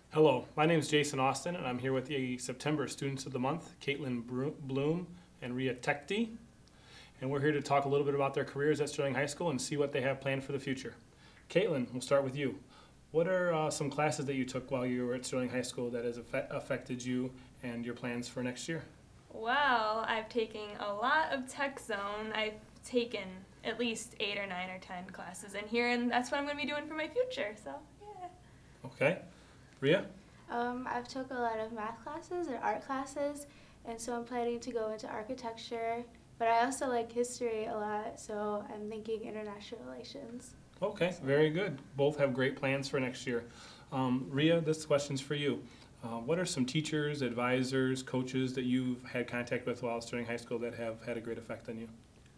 Hello, my name is Jason Austin, and I'm here with the September Students of the Month, Caitlin Bloom and Rhea Tekti. And we're here to talk a little bit about their careers at Sterling High School and see what they have planned for the future. Caitlin, we'll start with you. What are some classes that you took while you were at Sterling High School that has affected you and your plans for next year? Well, I've taken a lot of Tech Zone. I've taken at least 8 or 9 or 10 classes in here, and that's what I'm going to be doing for my future, so yeah. Okay. Rhea? I've took a lot of math classes and art classes, and so I'm planning to go into architecture, but I also like history a lot, so I'm thinking international relations. Okay, very good. Both have great plans for next year. Rhea, this question's for you. What are some teachers, advisors, coaches that you've had contact with while Sterling High School that have had a great effect on you?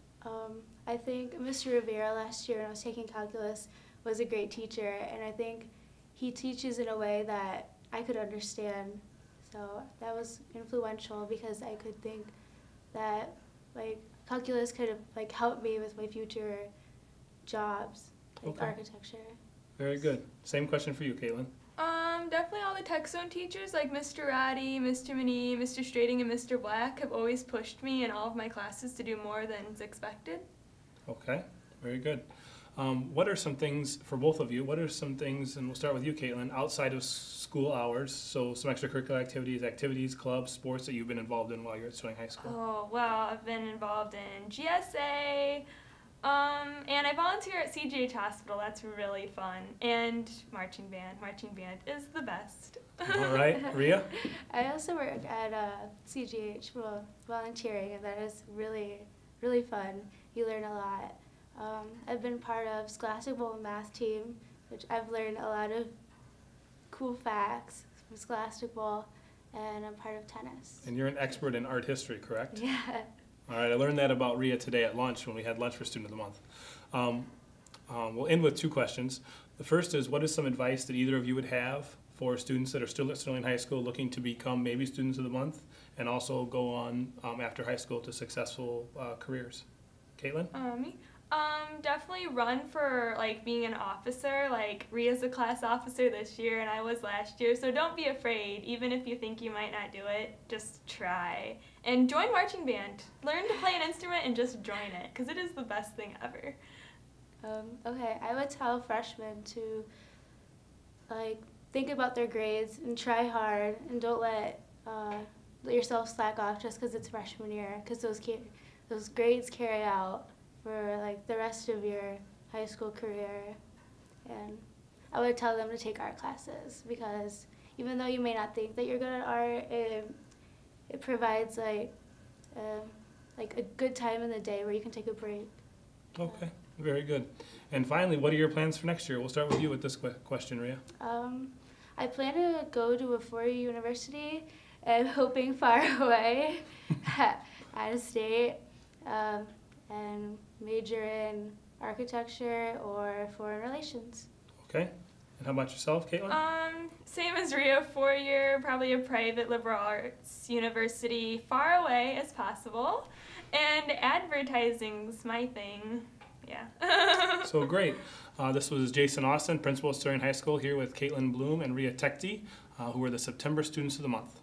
I think Mr. Rivera last year when I was taking calculus was a great teacher, and I think he teaches in a way that I could understand. So that was influential because I could think that calculus could have helped me with my future jobs, Okay. architecture. Very good. Same question for you, Caitlin. Definitely all the Tech Zone teachers like Mr. Roddy, Mr. Manee, Mr. Strating, and Mr. Black have always pushed me in all of my classes to do more than is expected. Okay, very good. What are some things, for both of you, what are some things, and we'll start with you, Caitlin, outside of school hours, so some extracurricular activities, clubs, sports that you've been involved in while you're at Sterling High School? Oh, well, I've been involved in GSA, and I volunteer at CGH Hospital. That's really fun. And marching band. Marching band is the best. All right, Rhea? I also work at CGH, volunteering, and that is really, really fun. You learn a lot. I've been part of Scholastic Bowl math team, which I've learned a lot of cool facts from Scholastic Bowl, and I'm part of tennis. And you're an expert in art history, correct? Yeah. All right, I learned that about Rhea today at lunch when we had lunch for Student of the Month. We'll end with 2 questions. The first is, what is some advice that either of you would have for students that are still at Sterling High School looking to become maybe Students of the Month and also go on after high school to successful careers? Caitlin? Me? Definitely run for being an officer. Rhea's a class officer this year and I was last year, so don't be afraid. Even if you think you might not do it, just try. And join marching band. Learn to play an instrument and just join it, because it is the best thing ever. Okay, I would tell freshmen to think about their grades and try hard, and don't let yourself slack off just because it's freshman year, because those grades carry out for the rest of your high school career. And I would tell them to take art classes, because even though you may not think that you're good at art, it provides a good time in the day where you can take a break. Okay, very good. And finally, what are your plans for next year? We'll start with you with this question, Rhea. I plan to go to a 4-year university, and hoping far away, out of state, and major in architecture or foreign relations. Okay. And how about yourself, Caitlin? Same as Rhea, 4-year, probably a private liberal arts university, far away as possible. And advertising's my thing. Yeah. So great. This was Jason Austin, principal of Sterling High School, here with Caitlin Bloom and Rhea Tekti, who are the September Students of the Month.